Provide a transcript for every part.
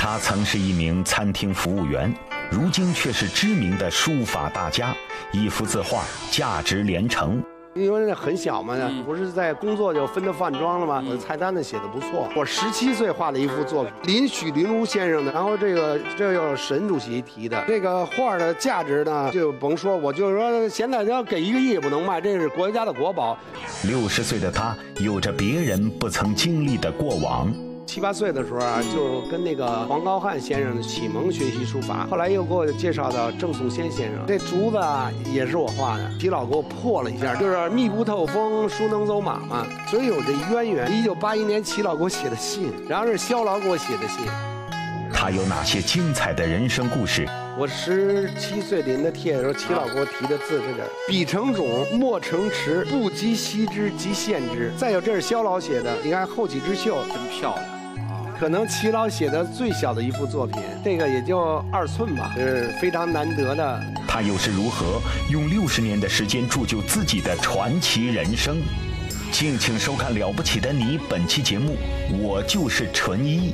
他曾是一名餐厅服务员，如今却是知名的书法大家，一幅字画价值连城。 因为很小嘛，不是在工作就分到饭庄了吗？我的菜单子写的不错。我17岁画的一幅作品，许林如先生的。然后这又是沈主席提的。这个画的价值呢，就甭说，我就是说，现在要给1个亿也不能卖，这是国家的国宝。 60岁的他，有着别人不曾经历的过往。 7、8岁的时候啊，就跟那个黄高汉先生启蒙学习书法，后来又给我介绍到郑颂先生。这竹子啊也是我画的，齐老给我破了一下，就是密不透风，书能走马嘛，所以有这渊源。1981年齐老给我写的信，然后是萧老给我写的信。 他有哪些精彩的人生故事？ 我17岁临的帖的时候，齐老给我提的字是这：笔成种，墨成池，不及惜之，即献之。再有，这是萧老写的，你看后起之秀， 真漂亮。 可能齐老写的最小的一幅作品，这个也就2寸吧，是非常难得的。 他又是如何用60年的时间铸就自己的传奇人生？敬请收看《了不起的你》本期节目，我就是纯一。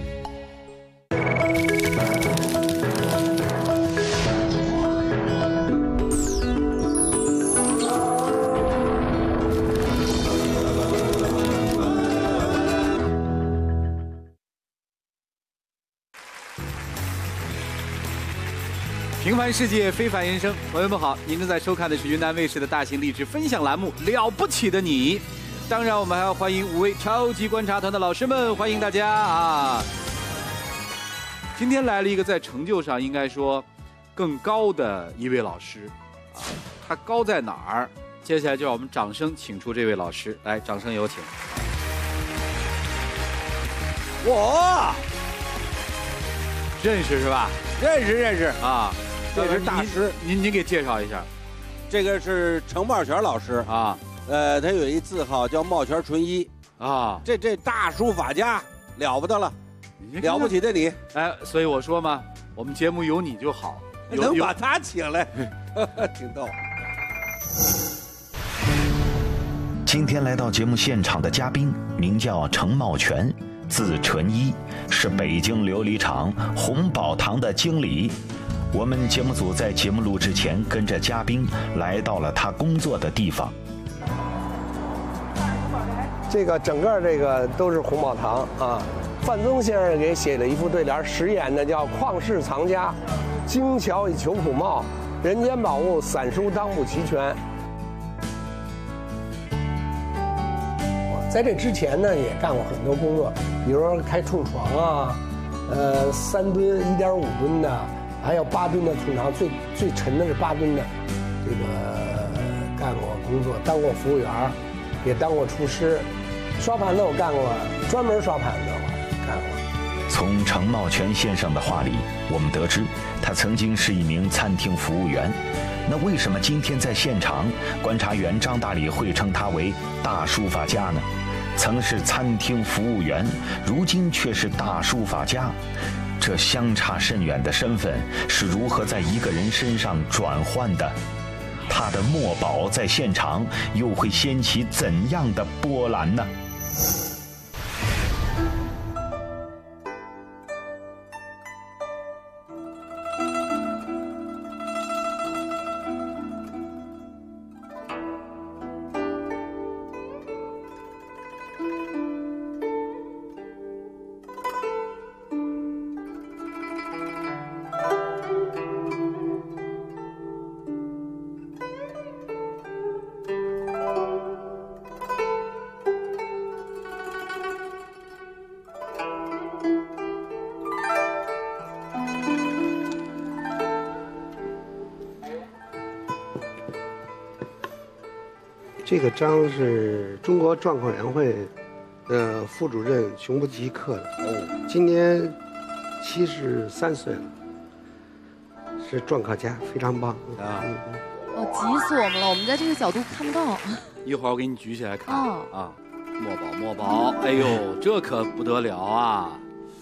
平凡世界，非凡人生，朋友们好，您正在收看的是云南卫视的大型励志分享栏目《了不起的你》。当然，我们还要欢迎5位超级观察团的老师们，欢迎大家啊！今天来了一个在成就上应该说更高的一位老师啊，他高在哪儿？接下来就让我们掌声请出这位老师，来，掌声有请。 我认识是吧？ 认识啊。 这是大师， 您给介绍一下。 这个是程茂全老师啊， 他有一字号叫茂全纯一啊， 这大书法家了不得了，了不起的你。 哎，所以我说嘛，我们节目有你就好， 能把他请来，挺逗。 今天来到节目现场的嘉宾名叫程茂全，字纯一，是北京琉璃厂红宝堂的经理。我们节目组在节目录制前跟着嘉宾来到了他工作的地方。 这个整个这个都是红宝堂啊。范曾先生给写了一副对联，实言的叫“旷世藏家，精巧以求朴茂，人间宝物散书当不齐全”。在这之前呢，也干过很多工作，比如说开冲床啊，3吨、1.5吨的。还有8吨的冲床，最沉的是8吨的，这个干过工作，当过服务员，也当过厨师，刷盘子我干过，专门刷盘子我干过。 从程茂全先生的话里，我们得知他曾经是一名餐厅服务员。那为什么今天在现场，观察员张大礼会称他为大书法家呢？曾是餐厅服务员，如今却是大书法家。这相差甚远的身份是如何在一个人身上转换的？他的墨宝在现场又会掀起怎样的波澜呢？ 这个章是中国篆刻联会的副主任熊不吉刻的，今年73岁了，是篆刻家，非常棒啊！ 哦，急死我们了，我们在这个角度看不到。 一会儿我给你举起来看啊，墨宝，哎呦，这可不得了啊！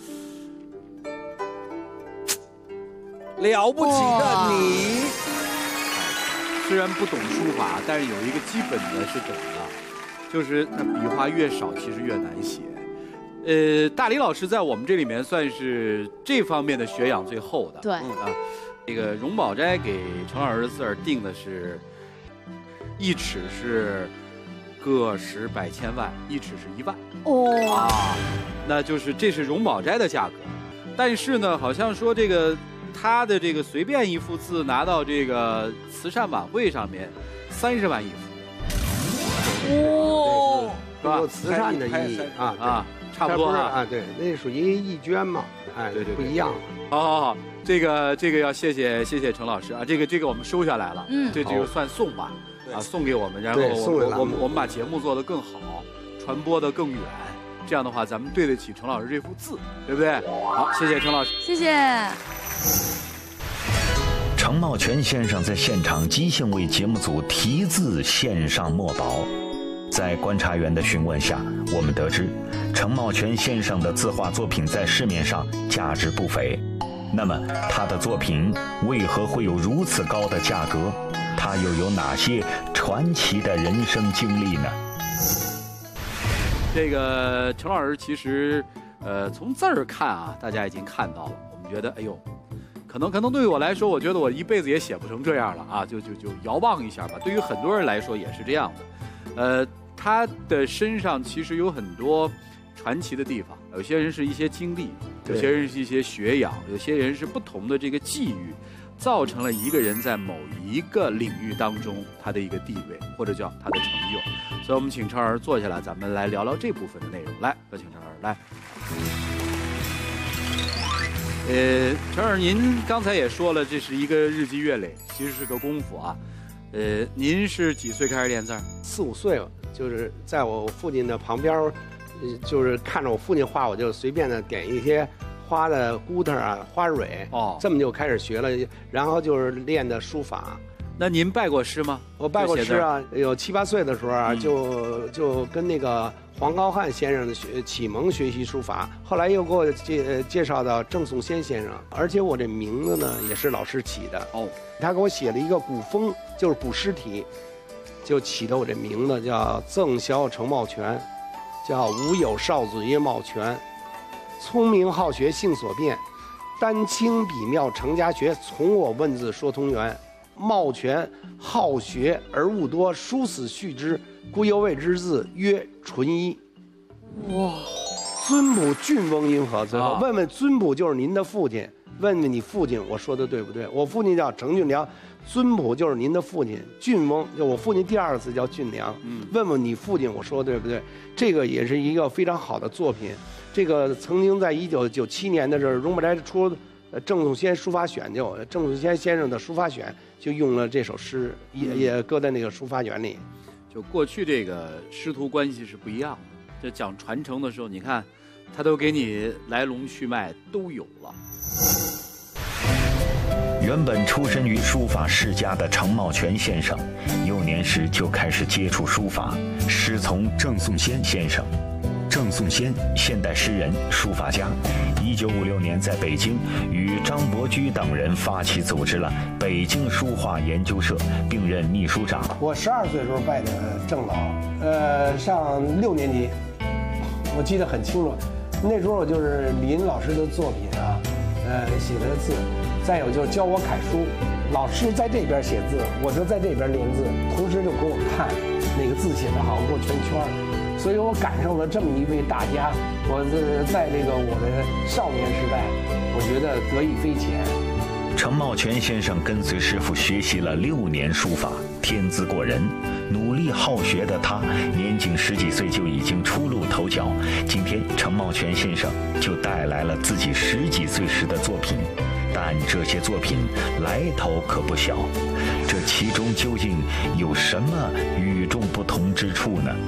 了不起的你。 虽然不懂书法，但是有一个基本的是懂的，就是它笔画越少，其实越难写。 大李老师在我们这里面算是这方面的学养最厚的。 对， 这个荣宝斋给程老师的字儿定的是1尺是个十百千万，1尺是1万。 哦啊，那就是这是荣宝斋的价格。但是呢，好像说这个他的这个随便一幅字拿到这个慈善晚会上面，30万一幅。 哦， 是吧？ 有慈善的意义啊， 差不多啊，对，那属于义捐嘛，哎， 对， 不一样。 好，这个要谢谢程老师啊，这个我们收下来了，这就算送吧，啊，送给我们，然后我们把节目做得更好，传播得更远，这样的话咱们对得起程老师这幅字，对不对？好，谢谢程老师， 谢谢。 程茂全先生在现场即兴为节目组题字献上墨宝。在观察员的询问下，我们得知程茂全先生的字画作品在市面上价值不菲。那么他的作品为何会有如此高的价格？他又有哪些传奇的人生经历呢？ 这个程老师其实从字儿看啊，大家已经看到了，我们觉得哎呦，可能对于我来说，我觉得我一辈子也写不成这样了啊，就遥望一下吧。对于很多人来说也是这样的。他的身上其实有很多传奇的地方，有些人是一些经历，有些人是一些学养，有些人是不同的这个际遇，造成了一个人在某一个领域当中他的一个地位，或者叫他的成就。所以我们请程老师坐下来，咱们来聊聊这部分的内容。来，有请程老师来。程老师，您刚才也说了，这是一个日积月累，其实是个功夫啊。您是几岁开始练字 ？4、5岁了，就是在我父亲的旁边，就是看着我父亲画，我就随便的点一些花的骨头啊、花蕊，这么就开始学了。然后就是练的书法。 那您拜过师吗？ 我拜过师啊，有7、8岁的时候啊，就跟那个黄高汉先生的启蒙学习书法，后来又给我介绍到郑颂先生，而且我这名字呢也是老师起的他给我写了一个古风，就是古诗体，就起的我这名字叫赠萧程茂全，叫吾有少子曰茂全，聪明好学性所变，丹青笔妙成家学，从我问字说通源。茂全好学而务多，殊死续之，故又谓之字曰纯一。 哇！ 尊卜郡翁因何？最后问问尊卜就是您的父亲，问问你父亲，我说的对不对？我父亲叫程俊良，尊卜就是您的父亲，郡翁就我父亲第2个字叫俊良。问问你父亲，我说的对不对？这个也是一个非常好的作品。这个曾经在1997年的时候，荣宝斋出郑颂先书法选，就郑颂先先生的书法选就用了这首诗，也搁在那个书法选里。 就过去这个师徒关系是不一样的，这讲传承的时候，你看他都给你来龙去脉都有了。 原本出身于书法世家的程茂全先生，幼年时就开始接触书法，师从郑颂先先生。郑颂先，现代诗人、书法家。1956年在北京与张伯驹等人发起组织了北京书画研究社，并任秘书长。 我12岁的时候拜的郑老，上6年级，我记得很清楚。那时候我就是林老师的作品啊，写的字，再有就是教我楷书。老师在这边写字，我就在这边练字，同时就给我看哪个字写得好，给我圈圈。所以我感受了这么一位大家，我在这个我的少年时代，我觉得得意非浅。 程茂全先生跟随师傅学习了6年书法，天资过人，努力好学的他，年仅10几岁就已经初露头角。今天程茂全先生就带来了自己10几岁时的作品，但这些作品来头可不小，这其中究竟有什么与众不同之处呢？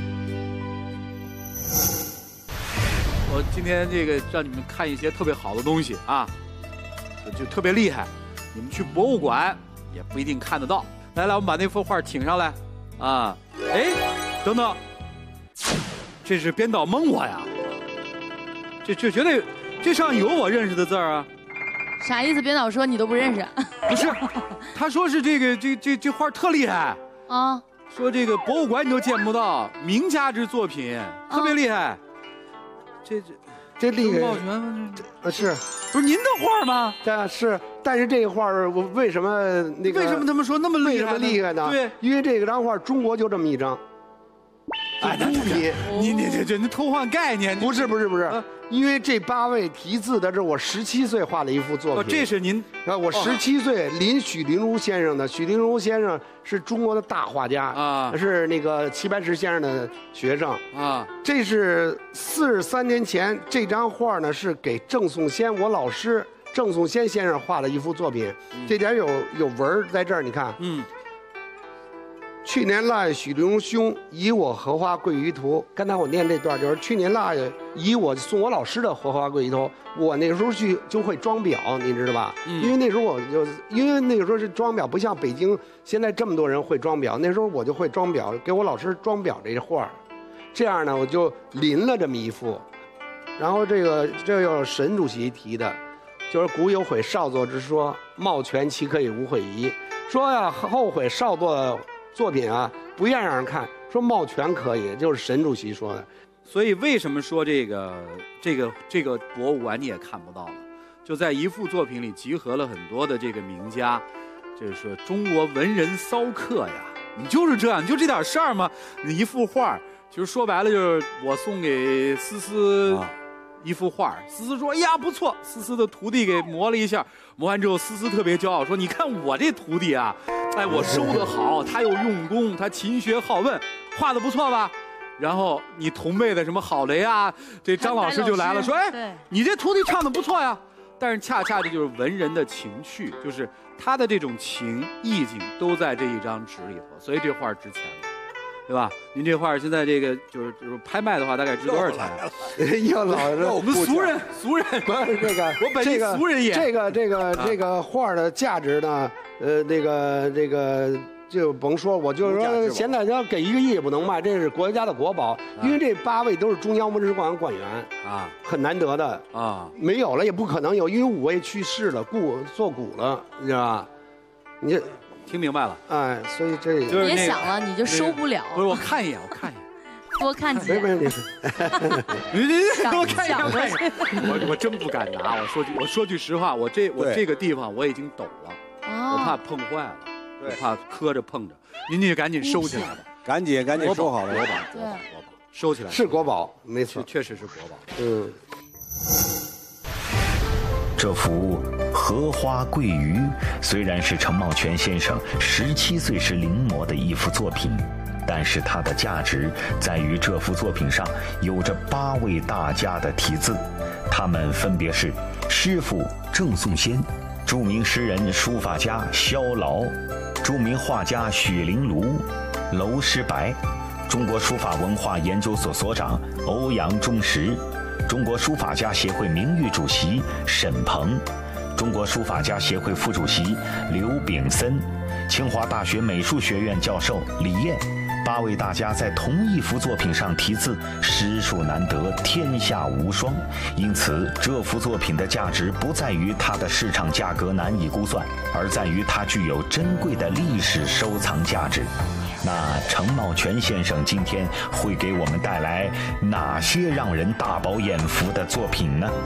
我今天这个让你们看一些特别好的东西啊，就特别厉害，你们去博物馆也不一定看得到。来，我们把那幅画挺上来啊！哎，等等，这是编导蒙我呀？这绝对，这上有我认识的字啊！ 啥意思？编导说你都不认识？ 不是，他说是这画特厉害啊， 说这个博物馆你都见不到，名家之作品，特别厉害。 这立郑茂全是不是您的画吗？ 是，但是这个画我为什么那个？ 为什么他们说那么厉害？ 为什么厉害呢？ 对， 因为这张画中国就这么一张。哎，孤品， 你偷换概念？ 不是，因为这8位题字的，这是我17岁画的一幅作品。 这是您我17岁许麟如先生的。许麟如先生是中国的大画家啊， 是那个齐白石先生的学生啊。 这是43年前，这张画呢是给郑颂先我老师郑颂先先生画的一幅作品。这点有文在这儿，你看。去年腊月许麟如兄以我荷花跪于途。刚才我念这段就是去年腊月以我送我老师的荷花跪于途。我那个时候就会装裱，你知道吧？因为那时候因为那个时候是装裱，不像北京现在这么多人会装裱。那时候我就会装裱，给我老师装裱这画。这样呢，我就临了这么一幅。然后这又是沈主席提的，就是古有悔少作之说，茂全岂可以无悔矣？说呀，后悔少作作品啊，不愿让人看，说茂全可以，就是沈主席说的。 所以为什么说这个博物馆你也看不到了？就在一幅作品里集合了很多的这个名家，就是说中国文人骚客呀，你就是这样，你就这点事儿吗？你一幅画，其实说白了就是我送给思思一幅画，思思说哎呀不错，思思的徒弟给磨了一下，磨完之后思思特别骄傲说你看我这徒弟啊，哎我收得好，他又用功，他勤学好问，画得不错吧？然后你同辈的什么郝雷啊，这张老师就来了，说哎你这徒弟唱得不错呀。但是恰恰这就是文人的情趣，就是他的这种情意境都在这一张纸里头，所以这画值钱了。对吧？您这画现在这个就是拍卖的话，大概值多少钱？ 要老我们俗人不是这个， 我本身俗人也这个画的价值呢，这个就甭说，我就是说现在要给1个亿也不能卖，这是国家的国宝，因为这8位都是中央文史馆馆员啊，很难得的啊，没有了也不可能有，因为5位去世了，作古了，你知道吧？你听明白了， 哎，所以这就是别想了，你就收不了。 不是，我看一眼， 多看几眼。 没， 你我看一眼，我真不敢拿。我说句实话，我这个地方我已经抖了，我怕碰坏了，我怕磕着碰着。您就赶紧收起来吧， 赶紧收好了， 国宝，收起来。 是国宝，没错， 确实是国宝。 这幅荷花鳜鱼虽然是程茂全先生17岁时临摹的一幅作品，但是它的价值在于这幅作品上有着8位大家的题字，他们分别是师傅郑颂先、著名诗人书法家萧劳、著名画家许麟如、娄师白、中国书法文化研究所所长欧阳中石、中国书法家协会名誉主席沈鹏、中国书法家协会副主席刘炳森、清华大学美术学院教授李燕，8位大家在同一幅作品上题字，实属难得，天下无双。因此，这幅作品的价值不在于它的市场价格难以估算，而在于它具有珍贵的历史收藏价值。那程茂全先生今天会给我们带来哪些让人大饱眼福的作品呢？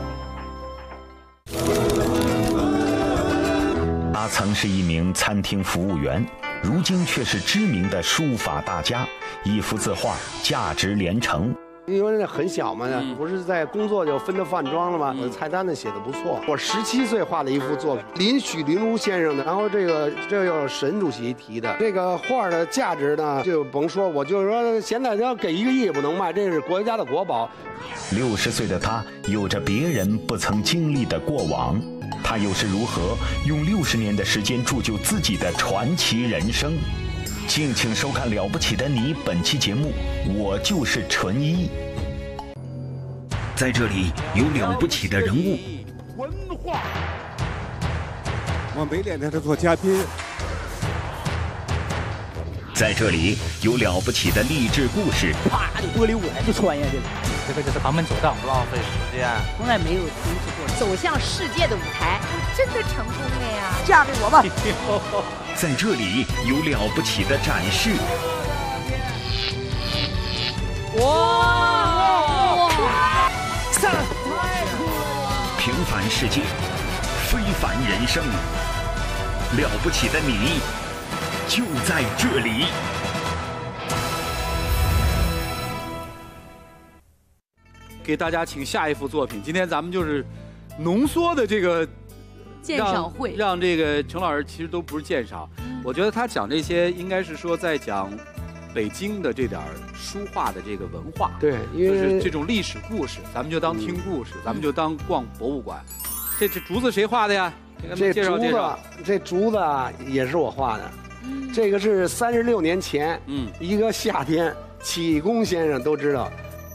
他曾是一名餐厅服务员，如今却是知名的书法大家，一幅字画价值连城。 因为那很小嘛，不是在工作就分到饭庄了吗？我的菜单子写的不错。我17岁画的一幅作品，许麟如先生的。然后这又是沈主席提的。这个画的价值呢，就甭说，我就是说现在要给1个亿也不能卖，这是国家的国宝。 60岁的他有着别人不曾经历的过往，他又是如何用60年的时间铸就自己的传奇人生？敬请收看《了不起的你》本期节目，我就是纯一。在这里有了不起的人物， 文化。我没脸在这做嘉宾。 在这里有了不起的励志故事， 啪就玻璃舞台就穿下去了。 这是旁门左道，浪费时间， 从来没有停止过。 走向世界的舞台，我真的成功了呀！ 嫁给我吧。 在这里有了不起的展示。 哇！ 凡世界，非凡人生，了不起的你就在这里。 给大家请下一幅作品。今天咱们就是浓缩的这个鉴赏会， 让这个程老师其实都不是鉴赏。我觉得他讲这些应该是说在讲北京的这点书画的这个文化， 对，因为就是这种历史故事，咱们就当听故事，咱们就当逛博物馆。这竹子谁画的呀？ 这竹子也是我画的。这个是36年前，一个夏天，启功先生都知道。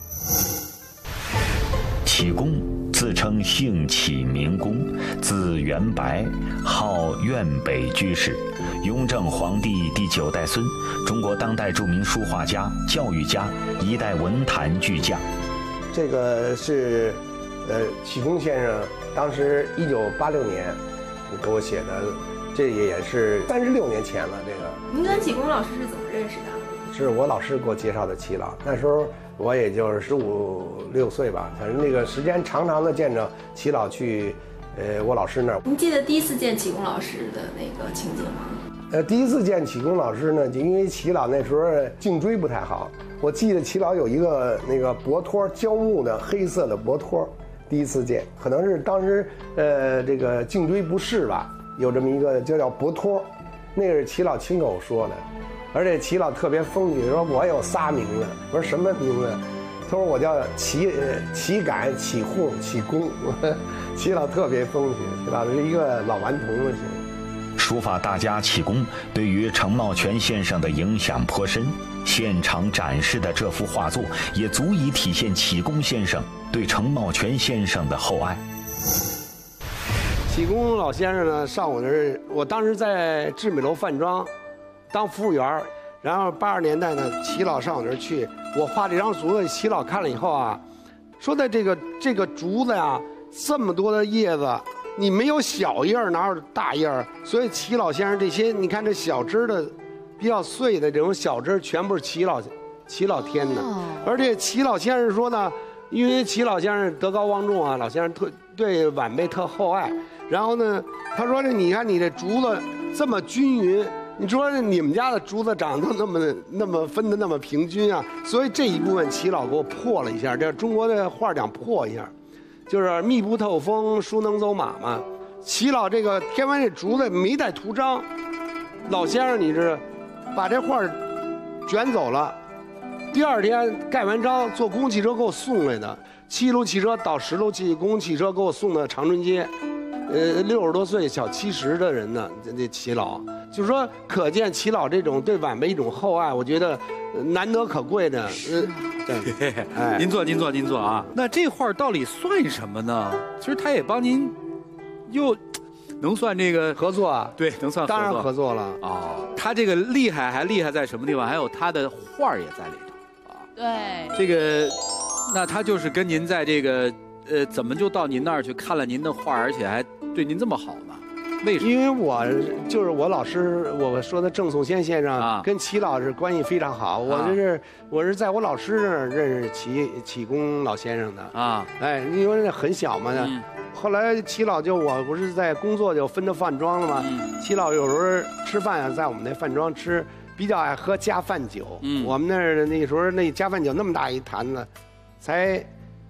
启功自称姓启名公，字元白，号苑北居士，雍正皇帝第9代孙，中国当代著名书画家、教育家，一代文坛巨匠。 这个是启功先生当时1986年给我写的，这也是36年前了。这个您跟启功老师是怎么认识的？ 是我老师给我介绍的齐老，那时候我也就是15、16岁吧，反正那个时间长的见着齐老去，我老师那儿。 您记得第一次见启功老师的那个情景吗？ 第一次见启功老师呢，就因为齐老那时候颈椎不太好，我记得齐老有一个那个脖托，胶木的黑色的脖托，第一次见，可能是当时这个颈椎不适吧，有这么一个叫脖托，那个是齐老亲口说的。而且齐老特别风趣，说我有仨名字。我说什么名字？他说我叫齐感、启户、启功。齐老特别风趣，齐老是一个老顽童了。 书法大家启功对于程茂全先生的影响颇深，现场展示的这幅画作也足以体现启功先生对程茂全先生的厚爱。 启功老先生呢，上我那儿，我当时在致美楼饭庄当服务员，然后82年代呢，齐老上我那儿去，我画这张竹子，齐老看了以后啊，说的这个竹子呀，这么多的叶子，你没有小叶儿，哪有大叶儿？所以齐老先生这些，你看这小枝的，比较碎的这种小枝，全部是齐老添的。而且齐老先生说呢，因为齐老先生德高望重啊，老先生对晚辈特厚爱。然后呢，他说你看你这竹子这么均匀。你说你们家的竹子长得那么分得那么平均啊，所以这一部分齐老给我破了一下，这中国的画讲破一下，就是密不透风，书能走马嘛。齐老这个填完这竹子没带图章，老先生你是把这画卷走了，第二天盖完章坐公共汽车给我送来的，7路汽车到10路公共汽车给我送到长春街。60多岁小70的人呢，这齐老就是说，可见齐老这种对晚辈一种厚爱，我觉得难得可贵的。 对，哎，您坐啊。那这画到底算什么呢？其实他也帮您，又能算这个合作啊？ 对，能算合作。 当然合作了。 哦，他这个厉害还厉害在什么地方？还有他的画也在里头啊。 对， 这个，那他就是跟您在这个。怎么就到您那儿去看了您的画，而且还对您这么好呢？为什么？ 因为我老师，我说的郑颂先生跟齐老师关系非常好。我是在我老师那儿认识启功老先生的啊。哎，因为很小嘛。后来齐老我不是在工作就分到饭庄了吗？齐老有时候吃饭啊，在我们那饭庄吃，比较爱喝加饭酒。我们那儿那时候那加饭酒那么大一坛子，才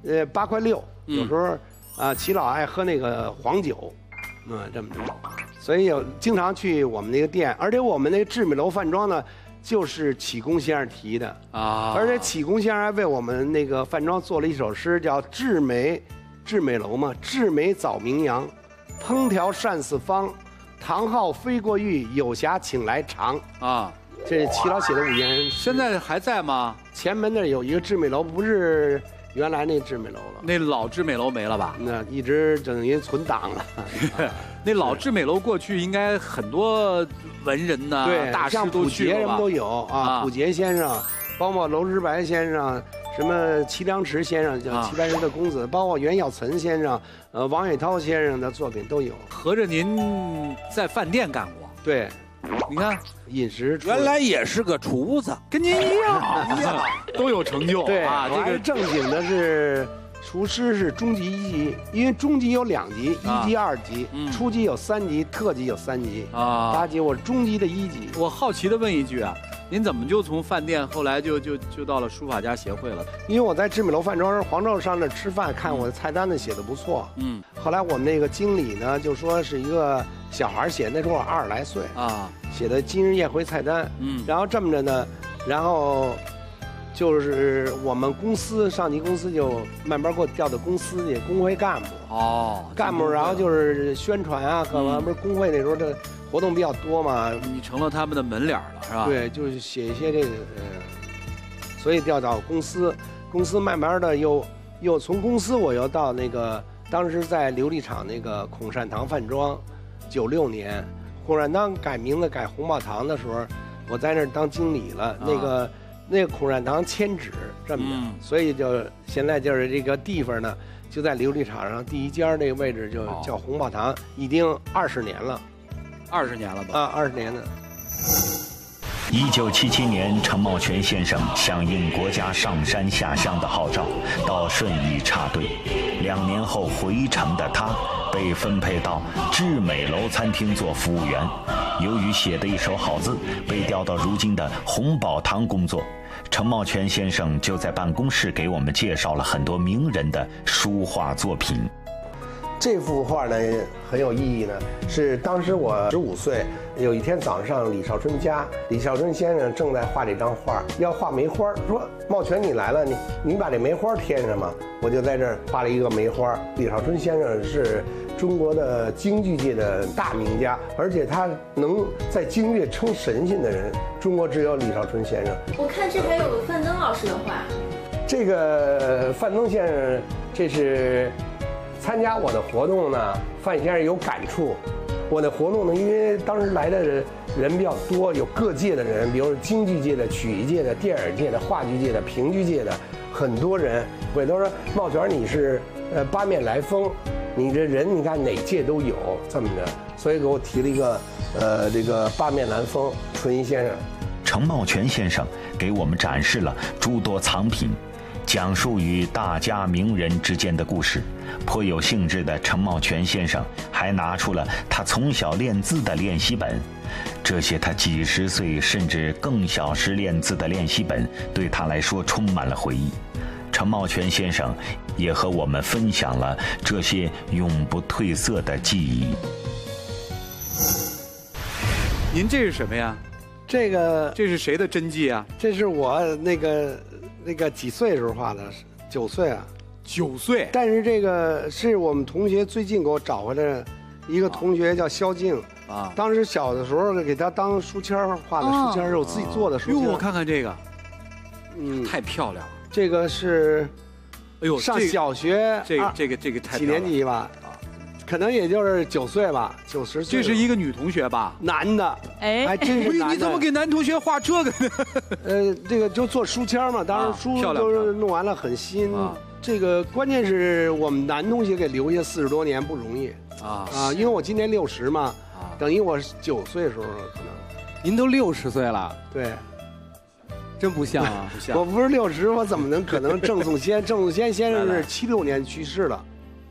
8块6。有时候齐老爱喝那个黄酒，这么着，所以经常去我们那个店，而且我们那个致美楼饭庄呢，就是启功先生题的啊。而且启功先生还为我们那个饭庄做了一首诗，叫致美楼嘛，致美早名扬，烹调膳四方，唐号飞过玉，有侠请来尝啊。这齐老写的5言， 现在还在吗？ 前门那有一个致美楼，不是。原来那致美楼了， 那老致美楼没了吧？ 那一直等于存档了。 那老致美楼过去应该很多文人呐、大师都去过吧？ 像卜杰人都有啊，卜杰先生，包括娄之白先生，什么齐良池先生叫齐白石的公子，包括袁耀岑先生，王伟涛先生的作品都有。 合着您在饭店干过？ 对。 你看， 饮食原来也是个厨子， 跟您一样，都有成就。 对啊，这个正经的是厨师是中级1级，因为中级有2级，1级、2级，初级有3级，特级有3级啊，8级，我中级的1级。 我好奇的问一句啊，您怎么就从饭店后来就到了书法家协会了？ 因为我在知美楼饭庄黄照上那吃饭，看我的菜单子写的不错，后来我们那个经理呢就说是一个小孩写，那时候我20来岁啊，写的今日宴会菜单，然后这么着呢，然后。就是我们公司上级公司就慢慢给我调到公司去，工会干部干部，然后就是宣传啊，干嘛不是工会那时候这活动比较多嘛， 你成了他们的门脸了是吧？ 对，就是写一些这个所以调到公司慢慢的又从公司我又到那个当时在琉璃厂那个孔善堂饭庄，96年孔善堂改名字改红宝堂的时候，我在那儿当经理了，那个孔善堂迁址这么着，所以就现在就是这个地方呢，就在琉璃厂上第1家那个位置，就叫红宝堂，已经20年了 ，20年了吧？ 啊，20年了。 1977年，程茂全先生响应国家上山下乡的号召，到顺义插队。2年后回城的他，被分配到致美楼餐厅做服务员。由于写的一手好字，被调到如今的红宝堂工作。程茂全先生就在办公室给我们介绍了很多名人的书画作品。 这幅画呢很有意义呢，是当时我15岁，有一天早上李少春家，李少春先生正在画这张画，要画梅花，说茂全你来了，你把这梅花添上嘛，我就在这儿画了一个梅花。李少春先生是中国的京剧界的大名家，而且他能在京乐称神仙的人，中国只有李少春先生。 我看这还有个范增老师的画， 这个范增先生，这是参加我的活动呢，范先生有感触。我的活动呢，因为当时来的人比较多，有各界的人，比如说京剧界的、曲艺界的、电影界的、话剧界的、评剧界的，很多人。我都说茂全你是八面来风，你这人你看哪届都有这么着，所以给我提了一个这个八面来风纯一先生。 程茂全先生给我们展示了诸多藏品，讲述与大家名人之间的故事。颇有兴致的程茂全先生还拿出了他从小练字的练习本，这些他几十岁甚至更小时练字的练习本对他来说充满了回忆。程茂全先生也和我们分享了这些永不褪色的记忆。 您这是什么呀？这是谁的真迹啊？ 这是我那个几岁时候画的，9岁啊。 9岁。 但是这个是我们同学最近给我找回来的，一个同学叫萧静啊。当时小的时候给他当书签画的书签，是我自己做的书签。 哟，我看看这个，太漂亮了。 这个是， 哎呦， 上小学这个太几年级吧？可能也就是9岁吧，9、10岁。 这是一个女同学吧？ 男的， 哎， 还真是男的。 你怎么给男同学画这个呢？ 这个就做书签嘛，当时书都是弄完了，很新。这个关键是我们男同学给留下40多年不容易啊！因为我今年60嘛，等于我9岁的时候可能。 您都60岁了？ 对。 真不像啊！不像。 我不是60，我怎么可能郑颂先？郑颂先先生是76年去世了。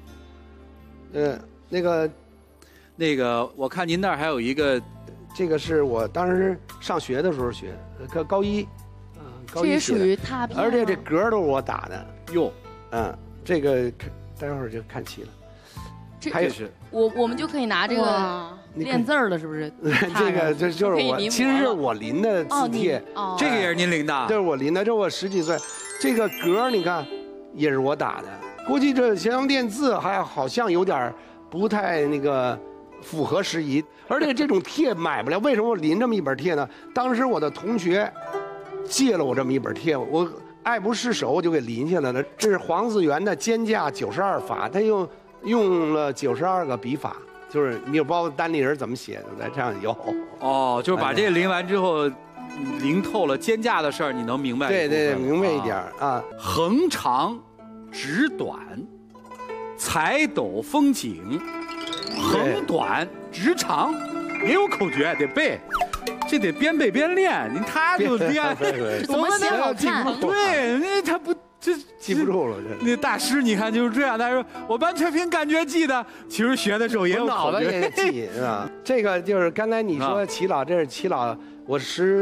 那个，我看您那儿还有一个，这个是我当时上学的时候学，高一， 这也属于拓片， 而且这格都是我打的。 哟， 这个待会儿就看齐了。 还有是，我们就可以拿这个练字了，是不是？ 这就是我，其实是我临的字帖， 这个也是您临的， 这是我临的，这我10几岁，这个格你看也是我打的。估计这咸阳练字还好像有点不太那个符合时宜，而且这种帖买不了。为什么我临这么一本帖呢？当时我的同学借了我这么一本帖，我爱不释手，我就给临下来了。这是黄自元的肩架92法，他用了92个笔法，就是你有包括单立人怎么写的，在这样有。 哦，就是把这临完之后，临透了肩架的事儿，你能明白？ 对，明白一点啊。 横长。直短，彩斗风景，横短直长，也有口诀得背，这得边背边练。他就练， 我们写好看。 对，那他不这记不住了。这那大师你看就是这样，他说我完全凭感觉记的，其实学的时候也有脑子也记是吧？这个就是刚才你说齐老，这是齐老，我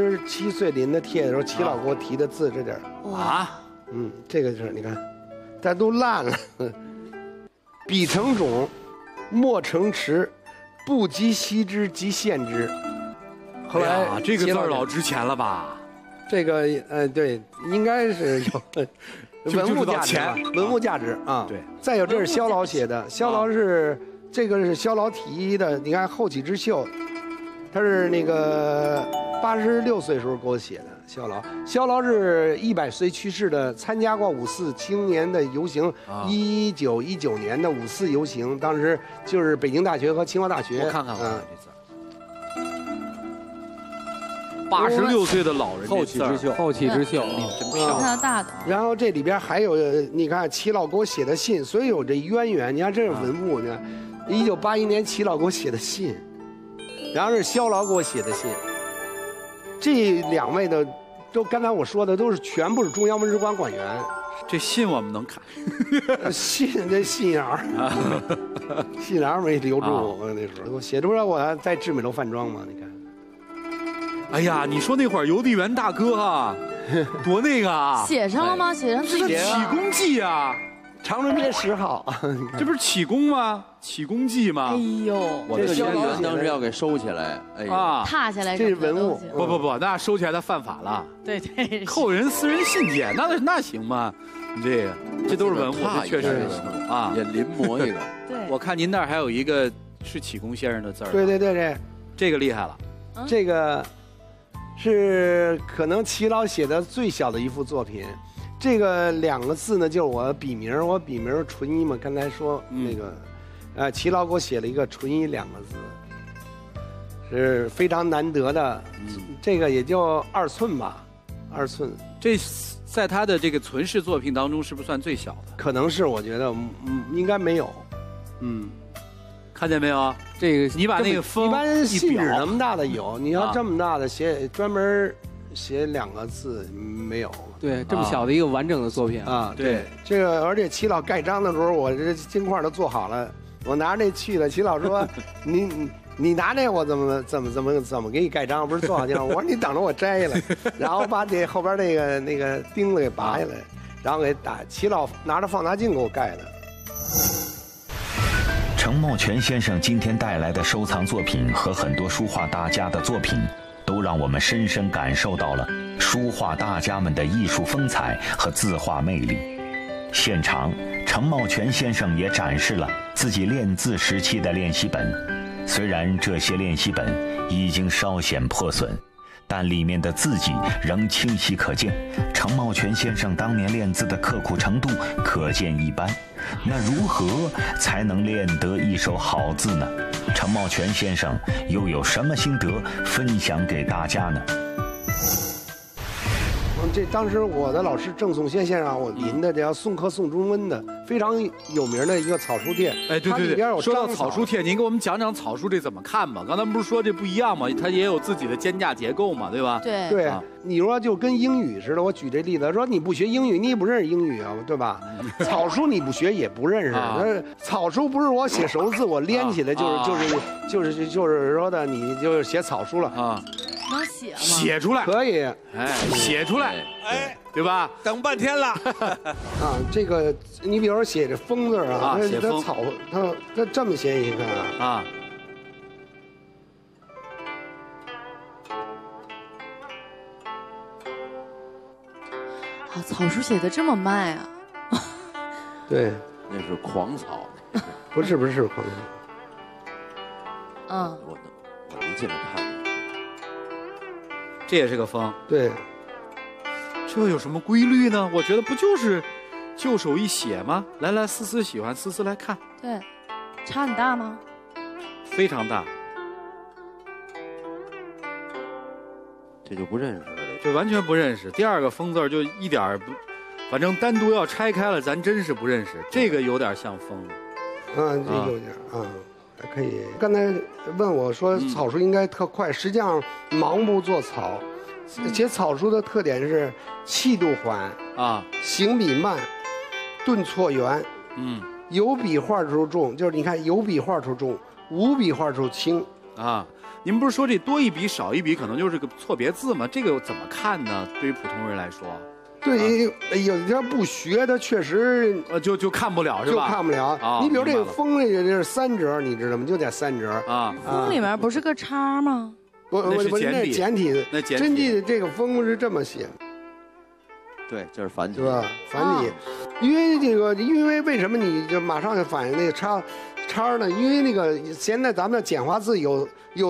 17岁临的帖的时候，齐老给我提的字，这点啊， 这个就是你看，但都烂了。笔成种，墨成池，不及习之即现之。后来这个字老值钱了吧？ 这个对，应该是有文物价值，文物价值啊。对。再有，这是萧老写的，萧老是这个是萧老题的，你看后起之秀，他是那个86岁时候给我写的。萧老是100岁去世的，参加过5·4青年的游行，1919年的5·4游行，当时就是北京大学和清华大学。 我看看这字。86岁的老人， 后起之秀，后起之秀， 真漂亮。 看到大的。 然后这里边还有，你看齐老给我写的信，所以有这渊源。你看这是文物呢，1981年齐老给我写的信，然后是萧老给我写的信。这2位的，都刚才我说的都是全部是中央文史馆馆员。 这信我们能看， 信这信眼儿，信眼儿没留住我那时候，我写出来我还在致美楼饭庄嘛，你看。 哎呀，你说那会儿邮递员大哥啊，多那个啊！ 写上了吗？写上自己的起工记啊， 长春街10号， 这不是起工吗？起工记吗？ 哎呦， 我这消员当时要给收起来，哎啊， 踏下来， 这是文物。 不，那收起来他犯法了。 对， 扣人私人信件，那行吗？你这都是文物，这确实是啊， 也临摹一个。 对， 我看您那儿还有一个是启功先生的字儿。 对， 这个厉害了， 这个。是可能齐老写的最小的一幅作品，这个2个字呢，就是我笔名，我笔名纯一嘛。刚才说那个，齐老给我写了一个纯一2个字，是非常难得的。这个也就2寸吧，2寸。 这在他的这个存世作品当中，是不是算最小的？ 可能是，我觉得，应该没有。 看见没有？这个你把那个封一般信纸那么大的有，你要这么大的写专门写2个字没有。 对，这么小的一个完整的作品啊，对，这个而且齐老盖章的时候，我这金块都做好了，我拿着那去了，齐老说你拿这我怎么给你盖章？不是做好金？我说你等着我摘下来，然后把这后边那个钉子给拔下来，然后给打。齐老拿着放大镜给我盖的。 程茂全先生今天带来的收藏作品和很多书画大家的作品，都让我们深深感受到了书画大家们的艺术风采和字画魅力。现场，程茂全先生也展示了自己练字时期的练习本，虽然这些练习本已经稍显破损，但里面的字迹仍清晰可见。程茂全先生当年练字的刻苦程度可见一斑。那如何才能练得一手好字呢？程茂全先生又有什么心得分享给大家呢？ 这当时我的老师郑颂先生，我临的叫宋刻宋中温的非常有名的一个草书帖。 哎，对，说到草书帖，您给我们讲讲草书这怎么看吧？刚才不是说这不一样吗？它也有自己的间架结构嘛，对吧？ 对，你说就跟英语似的，我举这例子，说你不学英语，你也不认识英语啊，对吧？草书你不学也不认识。草书不是我写熟字，我连起来就是说的，你就写草书了啊。 能写吗？ 写出来可以， 哎，写出来，哎，对吧？ 等半天了啊！这个你比如说写这风字啊，它草，它这么写一个啊。 草书写的这么慢啊？ 对， 那是狂草， 不是狂草。 我离近了看。 这也是个风， 对， 这有什么规律呢？我觉得不就是就手一写吗？来，思思喜欢，思思来看。 对，差很大吗？ 非常大， 这就不认识了， 这完全不认识。第2个风字就一点不，反正单独要拆开了，咱真是不认识。这个有点像风， 这有点啊。可以，刚才问我说草书应该特快，实际上盲不做草， 写草书的特点是气度缓啊，行笔慢，顿挫圆，有笔画处重，就是你看有笔画处重，无笔画处轻啊。您不是说这多一笔少一笔可能就是个错别字吗？这个怎么看呢？对于普通人来说， 对，有点不学的确实就看不了是吧？ 就看不了。你比如这个风，这是3折，你知道吗？就得3折啊。风里面不是个叉吗？ 不，那是简体。 那简体真迹这个风是这么写。 对，这是繁体， 是吧？繁体，因为为什么你就马上就反映那个叉呢？因为那个现在咱们的简化字有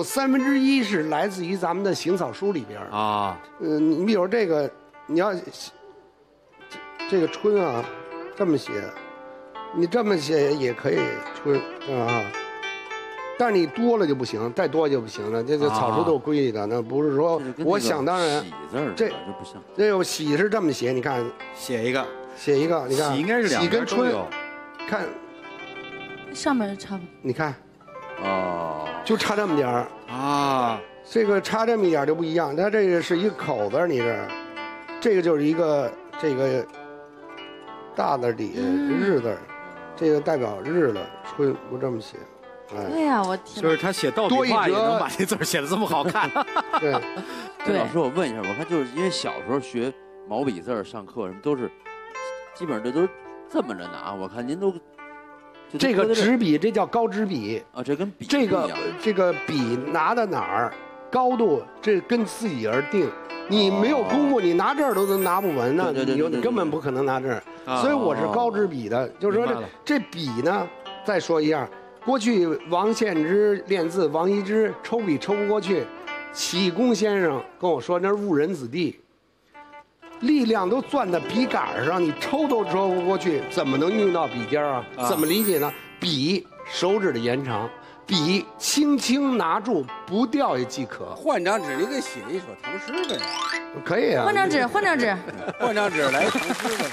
1/3是来自于咱们的行草书里边啊。你比如这个，你要这个春啊，这么写，你这么写也可以春啊。但是你多了就不行，再多就不行了。这草书都有规矩的，那不是说我想当然。 喜字这不像。 这个喜是这么写，你看， 写一个， 你看， 喜应该是2边都有。 看， 上面差不多。 你看，哦，就差这么点儿啊。这个差这么一点就不一样，它这个是一个口字，你这个就是一个这个大字底下日字，这个代表日了，春不这么写。 对呀，我天！ 就是他写倒笔画也能把这字写得这么好看。 对， 老师，我问一下，我看就是因为小时候学毛笔字上课什么都是，基本上这都是这么着拿。我看您都这个纸笔，这叫高纸笔啊，这跟笔这个笔拿到哪儿，高度这跟自己而定。你没有功夫，你拿这儿都拿不稳呢，你根本不可能拿这儿。所以我是高纸笔的，就是说这笔呢，再说一样。过去王献之练字，王羲之抽笔抽不过去，启功先生跟我说那是误人子弟，力量都攥在笔杆上，你抽都抽不过去，怎么能用到笔尖啊？怎么理解呢？笔手指的延长，笔轻轻拿住不掉也即可。 换张纸，你给写一首唐诗呗？ 可以啊。 换张纸， 换张纸来唐诗呗。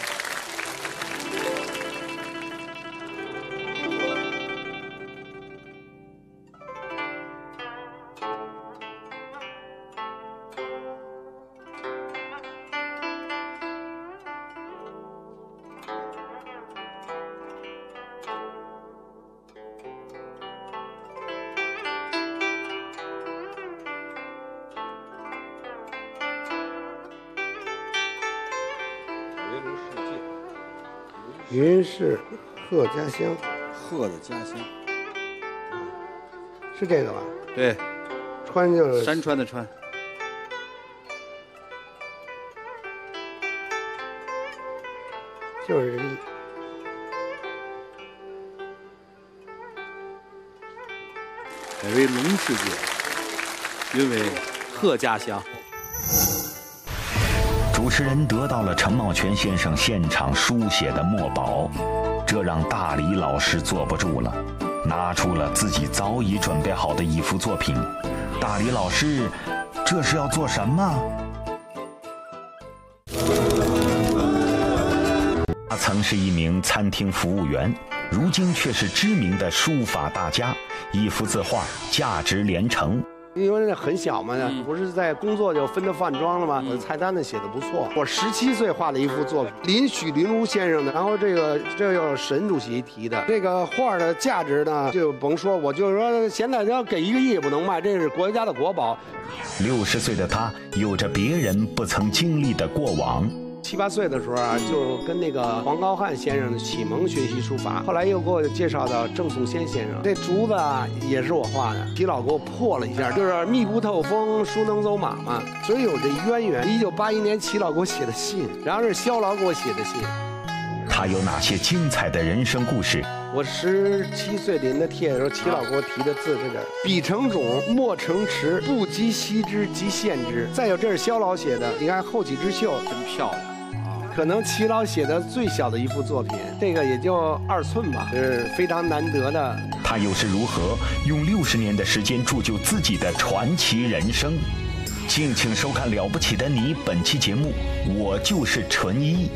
云是鹤家乡， 鹤的家乡， 是这个吧？ 对， 川就是山川的川。 就是这个。 改为龙世界，因为鹤家乡。 主持人得到了陈茂全先生现场书写的墨宝，这让大李老师坐不住了，拿出了自己早已准备好的一幅作品。大李老师，这是要做什么？他曾是一名餐厅服务员，如今却是知名的书法大家，一幅字画价值连城。 因为很小嘛，不是在工作就分着饭庄了吗？我的菜单子写的不错。我17岁画了一幅作品，许林如先生的，然后这又是沈主席提的。这个画的价值呢，就甭说，我就是说现在要给1个亿也不能卖，这是国家的国宝。 60岁的他有着别人不曾经历的过往。 7、8岁的时候啊，就跟那个黄高汉先生的启蒙学习书法，后来又给我介绍到郑颂先生。这竹子啊也是我画的，齐老给我破了一下，就是密不透风，书能走马嘛，所以有这渊源。1981年齐老给我写的信，然后是萧老给我写的信。 他有哪些精彩的人生故事？ 我17岁临的帖的时候，齐老给我提的字是这：笔成种，墨成池，不及惜之，即献之。再有，这是萧老写的，你看后起之秀， 真漂亮。 可能齐老写的最小的一幅作品，这个也就2寸吧，是非常难得的。 他又是如何用60年的时间铸就自己的传奇人生？敬请收看《了不起的你》本期节目，我就是纯一。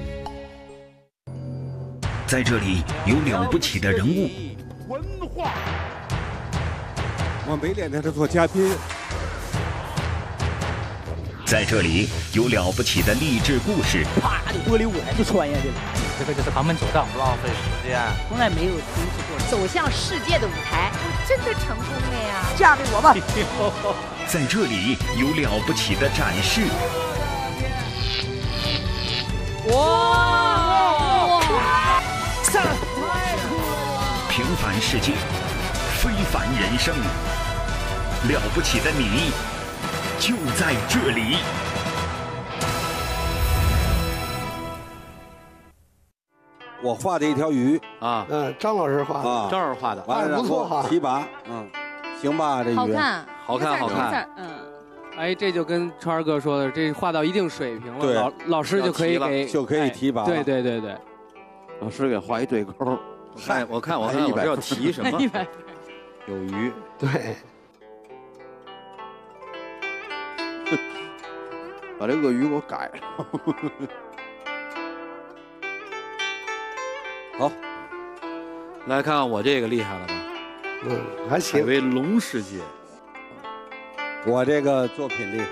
在这里有了不起的人物， 文化。我没脸在这做嘉宾。 在这里有了不起的励志故事， 啪，玻璃舞台就穿下去了。 这个就是旁门左道，浪费时间， 从来没有停止过。 走向世界的舞台，真的成功了呀！ 嫁给我吧！ 在这里有了不起的展示。 哇！ 平凡世界，非凡人生，了不起的你就在这里。 我画的一条鱼啊， 张老师画的啊，张老师画的， 完了不错哈， 提拔，行吧，这鱼好看， 好看，好看， 哎，这就跟川儿哥说的，这画到一定水平了， 对， 老师就可以提拔， 对， 老师给画一对勾。 我看老师要提什么？有鱼， 对， 把这鳄鱼给我改了。 好，来看看我这个厉害了吧？ 还行。 海为龙世界， 我这个作品厉害。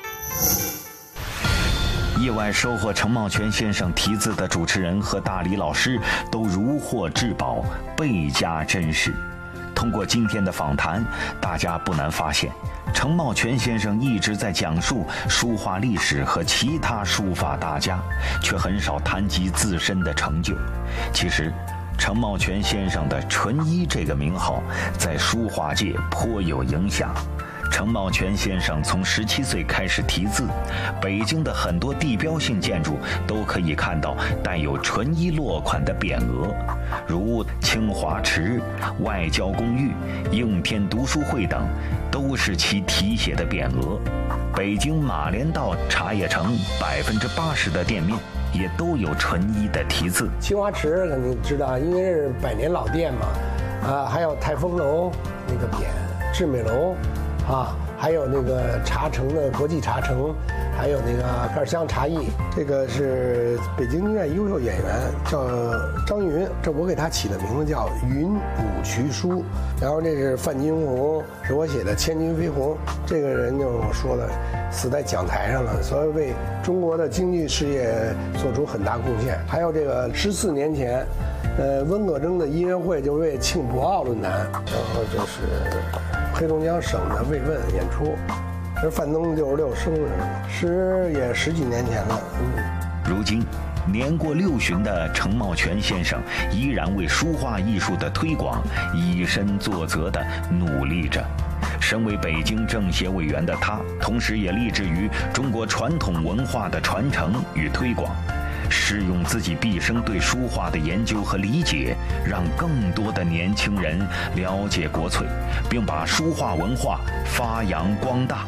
意外收获程茂全先生题字的主持人和大李老师都如获至宝，倍加珍视。通过今天的访谈，大家不难发现，程茂全先生一直在讲述书画历史和其他书法大家，却很少谈及自身的成就。其实程茂全先生的纯一这个名号在书画界颇有影响。程茂全先生从17岁开始题字，北京的很多地标性建筑都可以看到带有纯一落款的匾额，如清华池、外交公寓、应天读书会等，都是其题写的匾额。北京马连道茶叶城80%的店面也都有纯一的题字。 清华池肯定知道，因为是100年老店嘛，还有泰丰楼那个匾，致美楼。还有那个茶城的国际茶城，还有那个盖尔香茶艺，这个是北京音乐优秀演员，叫张云，这我给他起的名字叫云母渠书。然后这是范金红，是我写的《千军飞鸿》，这个人就是我说的，死在讲台上了，所以为中国的经济事业做出很大贡献。还有这个14年前，温葛征的音乐会就为庆博奥论坛，然后这是黑龙江省的慰问演出，这是范增66生日，诗也10几年前了。 如今年过60的程茂全先生依然为书画艺术的推广以身作则地努力着。身为北京政协委员的他，同时也立志于中国传统文化的传承与推广，使用自己毕生对书画的研究和理解，让更多的年轻人了解国粹，并把书画文化发扬光大。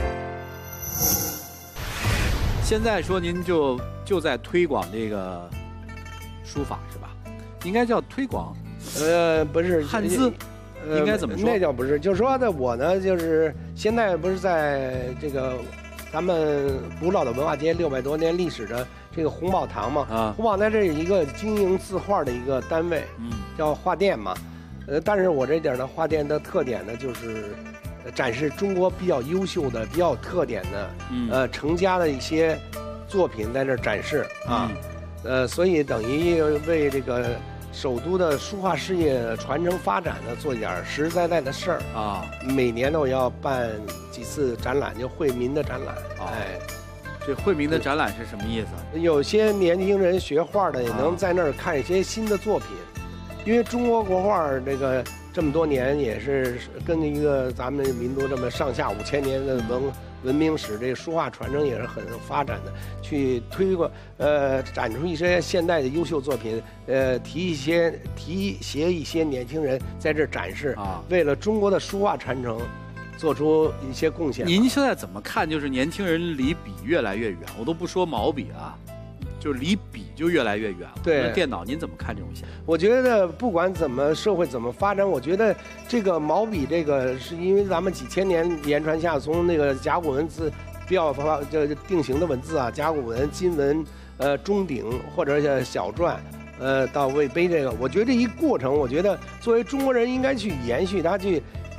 现在说您就在推广这个书法是吧？应该叫推广， 不是汉字，应该怎么说？ 那叫不是，就是说呢，我呢就是现在不是在这个咱们古老的文化街600多年历史的这个红宝堂嘛，红宝堂这是一个经营字画的一个单位，叫画店嘛，但是我这点的画店的特点呢，就是展示中国比较优秀的、比较有特点的，程家的一些作品在这展示啊，所以等于为这个首都的书画事业传承发展呢做一点实实在在的事儿啊。每年呢我要办几次展览，就惠民的展览， 这惠民的展览是什么意思？ 有些年轻人学画的也能在那儿看一些新的作品，因为中国国画这么多年也是跟一个咱们民族这么上下5000年的文明史，这个书画传承也是很发展的，去推广展出一些现代的优秀作品，提携一些年轻人在这展示啊，为了中国的书画传承做出一些贡献。 您现在怎么看？就是年轻人离笔越来越远，我都不说毛笔了，就离笔就越来越远了。 对， 电脑您怎么看这种现象？ 我觉得不管怎么社会怎么发展，我觉得这个毛笔这个是因为咱们几千年言传下，从那个甲骨文字比较定型的文字啊，甲骨文、金文、钟鼎或者小篆，到魏碑这个，我觉得这一过程，我觉得作为中国人应该去延续它，去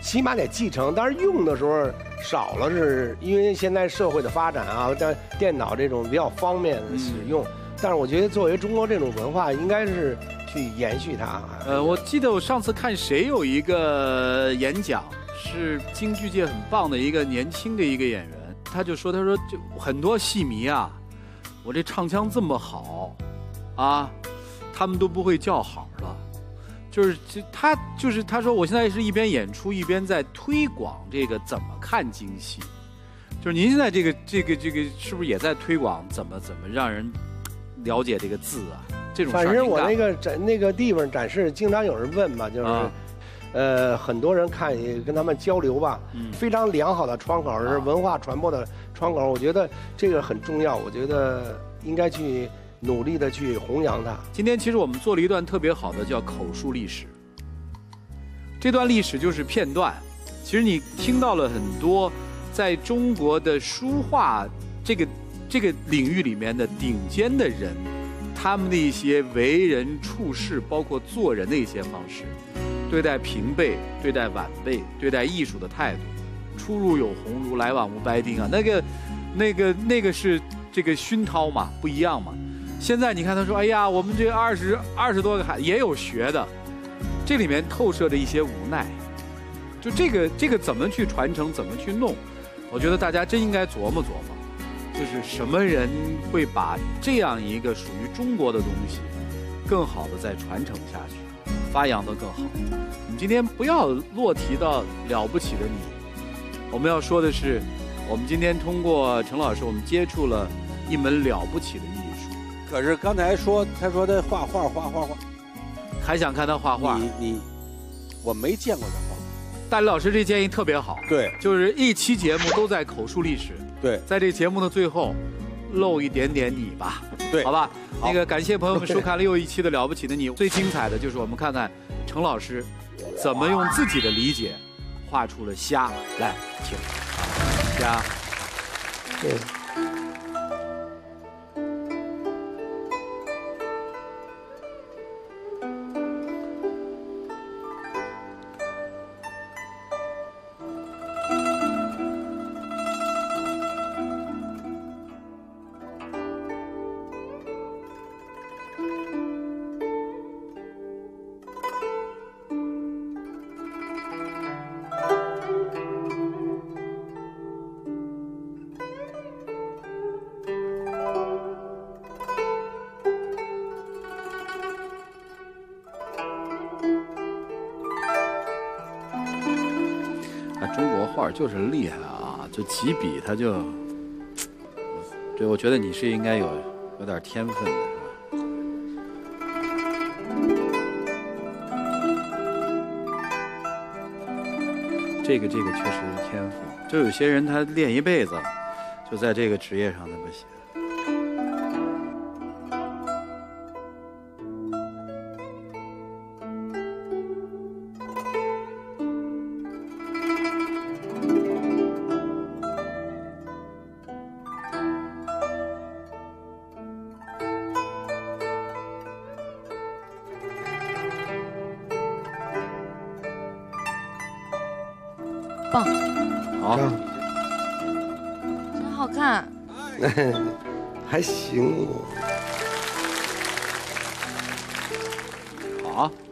起码得继承。但是用的时候少了，是因为现在社会的发展啊，电脑这种比较方便的使用。但是我觉得作为中国这种文化，应该是去延续它。 我记得我上次看谁有一个演讲，是京剧界很棒的一个年轻的一个演员，他说就很多戏迷啊，我这唱腔这么好，啊，他们都不会叫好了。他说我现在是一边演出一边在推广这个怎么看京戏，就是您现在这个是不是也在推广怎么让人了解这个字啊？这种事儿。 反正我那个地方展示，经常有人问吧，就是，很多人看也跟他们交流吧，非常良好的窗口是文化传播的窗口，我觉得这个很重要，我觉得应该去努力的去弘扬它。 今天其实我们做了一段特别好的叫口述历史，这段历史就是片段，其实你听到了很多在中国的书画这个领域里面的顶尖的人，他们的一些为人处事，包括做人的一些方式，对待平辈、对待晚辈、对待艺术的态度，出入有鸿儒，来往无白丁啊，那个是这个熏陶嘛，不一样嘛。现在你看他说，哎呀，我们这20多个孩子也有学的，这里面透射着一些无奈。就这个怎么去传承，怎么去弄，我觉得大家真应该琢磨琢磨。就是什么人会把这样一个属于中国的东西，更好的再传承下去，发扬得更好。我们今天不要落题到了不起的你，我们要说的是，我们今天通过陈老师，我们接触了一门了不起的艺术。 可是刚才他说他画画， 还想看他画画？ 我没见过他画。 大李老师这建议特别好， 对， 就是一期节目都在口述历史。 对， 在这节目的最后，露一点点你吧， 对， 好吧。那个感谢朋友们收看了又一期的了不起的你，最精彩的就是我们看看程老师怎么用自己的理解画出了虾来，请虾。 对。 中国画就是厉害啊，就几笔他就，对，我觉得你是应该有点天分的，是吧？这个确实是天赋，就有些人他练一辈子，就在这个职业上那么写。 棒， 好， 真好看， 还行， 好。